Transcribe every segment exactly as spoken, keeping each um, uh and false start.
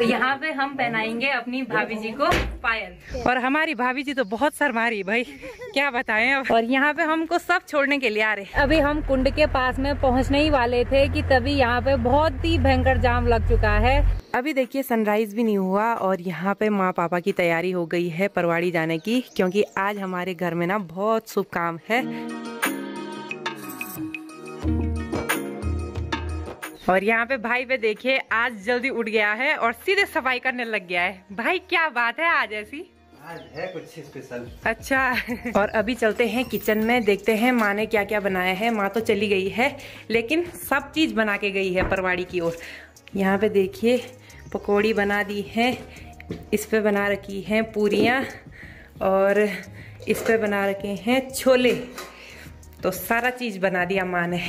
तो यहाँ पे हम पहनाएंगे अपनी भाभी जी को पायल। और हमारी भाभी जी तो बहुत शर्मारी भाई, क्या बताएं अब। और यहाँ पे हमको सब छोड़ने के लिए आ रहे। अभी हम कुंड के पास में पहुँचने ही वाले थे कि तभी यहाँ पे बहुत ही भयंकर जाम लग चुका है। अभी देखिए सनराइज भी नहीं हुआ और यहाँ पे माँ पापा की तैयारी हो गई है परवाड़ी जाने की, क्योंकि आज हमारे घर में ना बहुत शुभ काम है। और यहाँ पे भाई पे देखिए आज जल्दी उठ गया है और सीधे सफाई करने लग गया है। भाई क्या बात है आज ऐसी? आज है कुछ स्पेशल। अच्छा और अभी चलते हैं किचन में, देखते हैं माँ ने क्या क्या बनाया है। माँ तो चली गई है लेकिन सब चीज बना के गई है परवाड़ी की ओर। यहाँ पे देखिए पकौड़ी बना दी है, इस पे बना रखी हैं पूरियाँ और इस पे बना रखे हैं छोले। तो सारा चीज बना दिया माँ ने।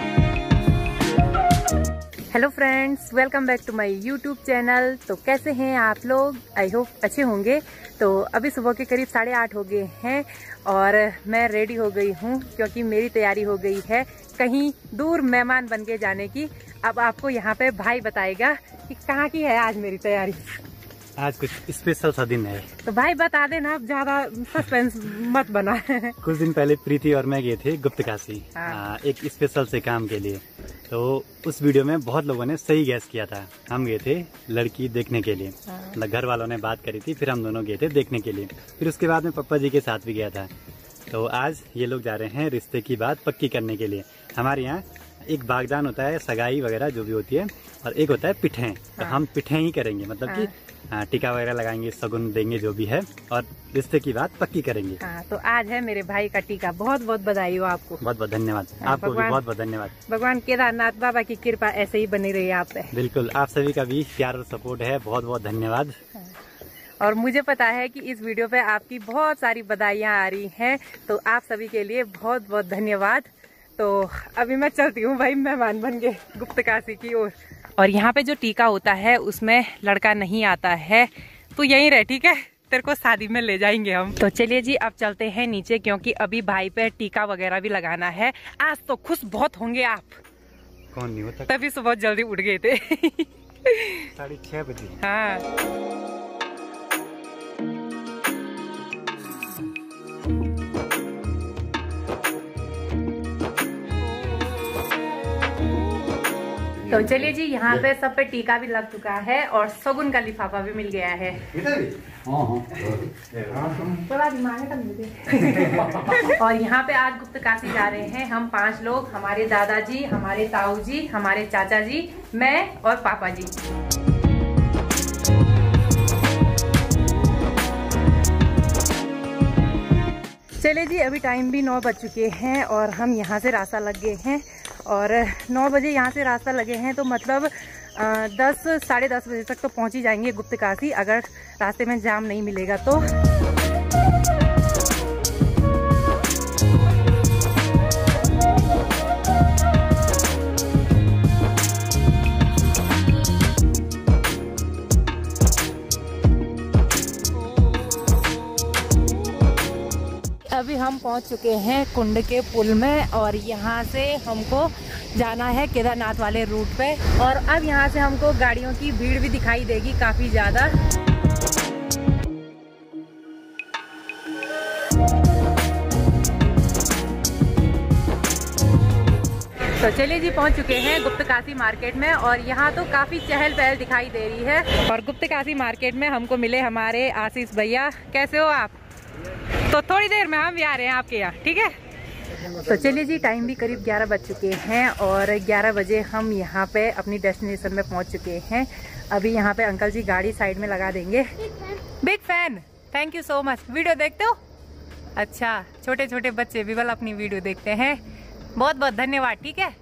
Hello friends, welcome back to my YouTube channel. तो कैसे हैं आप लोग? आई होप अच्छे होंगे। तो अभी सुबह के करीब साढ़े आठ हो गए हैं और मैं रेडी हो गई हूँ क्योंकि मेरी तैयारी हो गई है कहीं दूर मेहमान बन के जाने की। अब आपको यहाँ पे भाई बताएगा कि कहाँ की है आज मेरी तैयारी। आज कुछ स्पेशल सा दिन है तो भाई बता देना, आप ज्यादा सस्पेंस मत बना। कुछ दिन पहले प्रीति और मैं गए थे गुप्तकाशी हाँ। एक स्पेशल से काम के लिए। तो उस वीडियो में बहुत लोगों ने सही गैस किया था। हम गए थे लड़की देखने के लिए, मतलब घर वालों ने बात करी थी, फिर हम दोनों गए थे देखने के लिए। फिर उसके बाद में पप्पा जी के साथ भी गया था। तो आज ये लोग जा रहे हैं रिश्ते की बात पक्की करने के लिए। हमारे यहाँ एक बागदान होता है, सगाई वगैरह जो भी होती है, और एक होता है पिठें। तो हम पिठें ही करेंगे, मतलब कि टीका वगैरह लगाएंगे, सगुन देंगे जो भी है, और रिश्ते की बात पक्की करेंगे। हाँ, तो आज है मेरे भाई का टीका। बहुत बहुत बधाई हो आपको। बहुत बहुत धन्यवाद। आपको भी बहुत बहुत धन्यवाद। भगवान केदारनाथ बाबा की कृपा ऐसे ही बनी रही आप पे। बिल्कुल, आप सभी का भी प्यार और सपोर्ट है। बहुत बहुत धन्यवाद। और मुझे पता है कि इस वीडियो पे आपकी बहुत सारी बधाइयाँ आ रही हैं, तो आप सभी के लिए बहुत बहुत धन्यवाद। तो अभी मैं चलती हूँ भाई, मेहमान बन गए गुप्तकाशी की ओर। और यहाँ पे जो टीका होता है उसमें लड़का नहीं आता है, तो यहीं रह, ठीक है? तेरे को शादी में ले जाएंगे हम। तो चलिए जी अब चलते हैं नीचे, क्योंकि अभी भाई पे टीका वगैरह भी लगाना है। आज तो खुश बहुत होंगे आप। कौन नहीं होता? तभी सुबह जल्दी उठ गए थे। साढ़े छह बजे। हाँ तो चलिए जी, यहाँ पे सब पे टीका भी लग चुका है और सगुन का लिफाफा भी मिल गया है। और यहाँ पे आज गुप्तकाशी जा रहे हैं हम पांच लोग, हमारे दादाजी, हमारे ताऊ जी, हमारे चाचा जी, मैं और पापा जी। चलिए जी अभी टाइम भी नौ बज चुके हैं और हम यहाँ से रास्ता लग गए हैं। और नौ बजे यहाँ से रास्ता लगे हैं तो मतलब आ, दस साढ़े दस बजे तक तो पहुँच ही जाएंगे गुप्तकाशी, अगर रास्ते में जाम नहीं मिलेगा तो। अभी हम पहुंच चुके हैं कुंड के पुल में और यहाँ से हमको जाना है केदारनाथ वाले रूट पे। और अब यहाँ से हमको गाड़ियों की भीड़ भी दिखाई देगी काफ़ी ज़्यादा। तो चलिए जी पहुँच चुके हैं गुप्तकाशी मार्केट में और यहाँ तो काफ़ी चहल पहल दिखाई दे रही है। और गुप्तकाशी मार्केट में हमको मिले हमारे आशीष भैया। कैसे हो आप? तो थोड़ी देर में हम भी आ रहे हैं आपके यहाँ, ठीक है? तो चलिए जी टाइम भी करीब ग्यारह बज चुके हैं और ग्यारह बजे हम यहाँ पे अपनी डेस्टिनेशन में पहुँच चुके हैं। अभी यहाँ पे अंकल जी गाड़ी साइड में लगा देंगे। Big fan, thank you so much. Video देखते हो? अच्छा, छोटे छोटे बच्चे भी वाला अपनी वीडियो देखते हैं, बहुत बहुत धन्यवाद, ठीक है?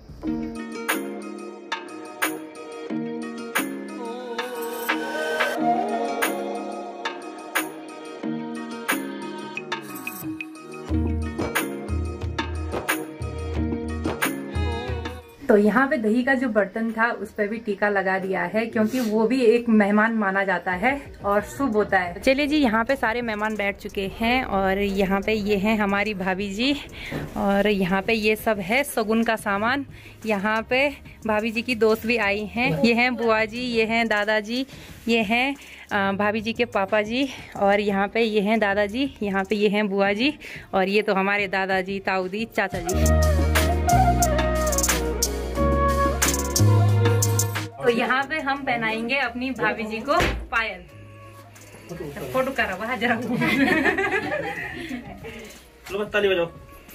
तो तो यहाँ पे दही का जो बर्तन था उस पर भी टीका लगा दिया है, क्योंकि वो भी एक मेहमान माना जाता है और शुभ होता है। चलिए जी, यहाँ पे सारे मेहमान बैठ चुके हैं और यहाँ पे ये हैं हमारी भाभी जी, और यहाँ पे ये सब है शगुन का सामान। यहाँ पे भाभी जी की दोस्त भी आई हैं, ये हैं बुआ जी, ये हैं दादाजी, ये हैं भाभी जी के पापा जी, और यहाँ पे ये हैं दादाजी, यहाँ पे ये हैं बुआ जी, और ये तो हमारे दादाजी, ताऊदी, चाचा जी। तो यहाँ पे हम पहनाएंगे अपनी भाभी जी को पायल। फोटो करा वहाँ जरा। लो ताली बजाओ।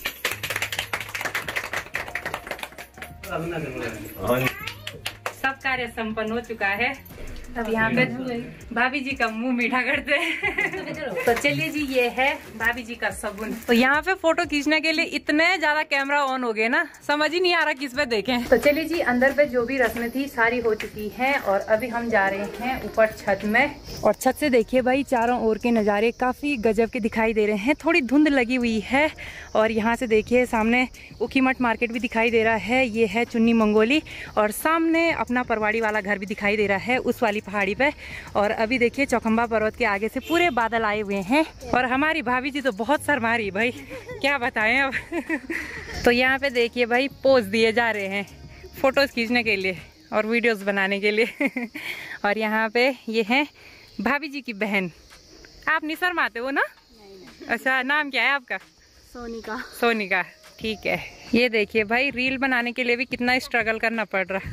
सब कार्य संपन्न हो चुका है। अब यहाँ पे भाभी जी का मुंह मीठा करते हैं। तो चलिए जी, ये है भाभी जी का शगुन। तो यहाँ पे फोटो खींचने के लिए इतने ज्यादा कैमरा ऑन हो गए ना, समझ ही नहीं आ रहा किस पे देखें। तो चलिए जी, अंदर पे जो भी रस्में थी सारी हो चुकी हैं और अभी हम जा रहे हैं ऊपर छत में। और छत से देखिए भाई, चारों ओर के नज़ारे काफी गजब के दिखाई दे रहे हैं। थोड़ी धुंध लगी हुई है और यहाँ से देखिए सामने उखीमठ मार्केट भी दिखाई दे रहा है। ये है चुन्नी मंगोली, और सामने अपना परवाड़ी वाला घर भी दिखाई दे रहा है उस वाली पहाड़ी पे। और अभी देखिए चौखंबा पर्वत के आगे से पूरे बादल आए हुए हैं और हमारी भाभी जी तो बहुत शर्मा रही भाई, क्या बताएं अब। तो यहाँ पे देखिए भाई, पोज दिए जा रहे हैं फोटोज खींचने के लिए और वीडियोस बनाने के लिए। और यहाँ पे ये हैं भाभी जी की बहन। आप नहीं शर्माते हो ना? अच्छा, नाम क्या है आपका? सोनिका। सोनिका, ठीक है। ये देखिए भाई, रील बनाने के लिए भी कितना स्ट्रगल करना पड़ रहा।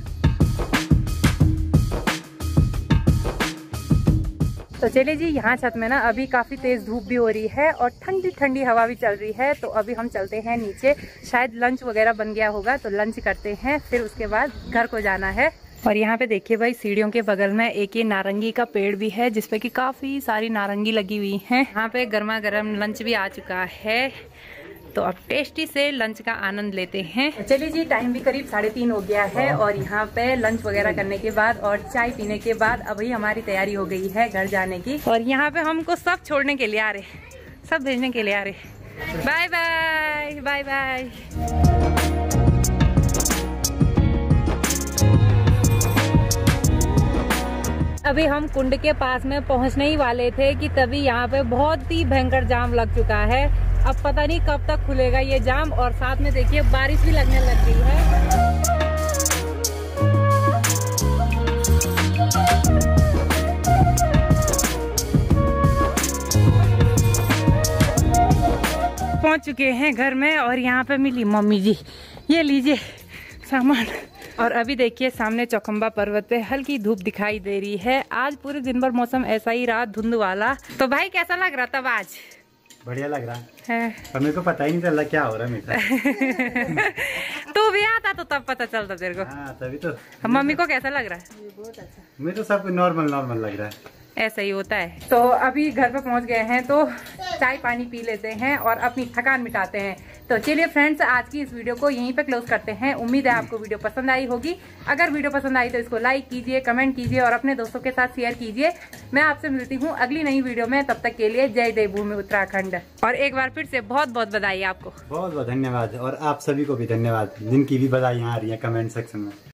तो चलिए जी, यहाँ छत में ना अभी काफ़ी तेज़ धूप भी हो रही है और ठंडी ठंडी हवा भी चल रही है। तो अभी हम चलते हैं नीचे, शायद लंच वगैरह बन गया होगा तो लंच करते हैं, फिर उसके बाद घर को जाना है। और यहाँ पे देखिए भाई, सीढ़ियों के बगल में एक ये नारंगी का पेड़ भी है जिसपे कि काफ़ी सारी नारंगी लगी हुई हैं। यहाँ पे गर्मा गर्म लंच भी आ चुका है, तो अब टेस्टी से लंच का आनंद लेते हैं। चलिए जी, टाइम भी करीब साढ़े तीन हो गया है और यहाँ पे लंच वगैरह करने के बाद और चाय पीने के बाद अभी हमारी तैयारी हो गई है घर जाने की। और यहाँ पे हमको सब छोड़ने के लिए आ रहे, सब भेजने के लिए आ रहे। Bye bye, bye bye. अभी हम कुंड के पास में पहुंचने ही वाले थे कि तभी यहाँ पे बहुत ही भयंकर जाम लग चुका है। अब पता नहीं कब तक खुलेगा ये जाम, और साथ में देखिए बारिश भी लगने लग गई है। पहुंच चुके हैं घर में और यहाँ पे मिली मम्मी जी, ये लीजिए सामान। और अभी देखिए सामने चौखंबा पर्वत पे हल्की धूप दिखाई दे रही है। आज पूरे दिन भर मौसम ऐसा ही रहा, धुंध वाला। तो भाई कैसा लग रहा तब आज? बढ़िया लग रहा है, पर मेरे को पता ही नहीं चला क्या हो रहा है मेरे। तू भी आता तो तब पता चलता तेरे को। हाँ, तभी तो। मम्मी को कैसा लग रहा है? बहुत अच्छा। मुझे तो सब नॉर्मल नॉर्मल लग रहा है, ऐसा ही होता है। तो अभी घर पे पहुंच गए हैं तो चाय पानी पी लेते हैं और अपनी थकान मिटाते हैं। तो चलिए फ्रेंड्स, आज की इस वीडियो को यहीं पे क्लोज करते हैं। उम्मीद है आपको वीडियो पसंद आई होगी। अगर वीडियो पसंद आई तो इसको लाइक कीजिए, कमेंट कीजिए और अपने दोस्तों के साथ शेयर कीजिए। मैं आपसे मिलती हूँ अगली नई वीडियो में, तब तक के लिए जय देवभूमि उत्तराखंड। और एक बार फिर से बहुत बहुत बधाई आपको। बहुत बहुत धन्यवाद, और आप सभी को भी धन्यवाद जिनकी भी बधाई आ रही है कमेंट सेक्शन में।